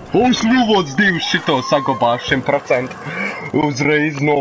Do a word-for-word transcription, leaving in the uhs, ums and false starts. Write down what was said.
Ось ну от здивши то, сагоба, шим процент. Uzreiz no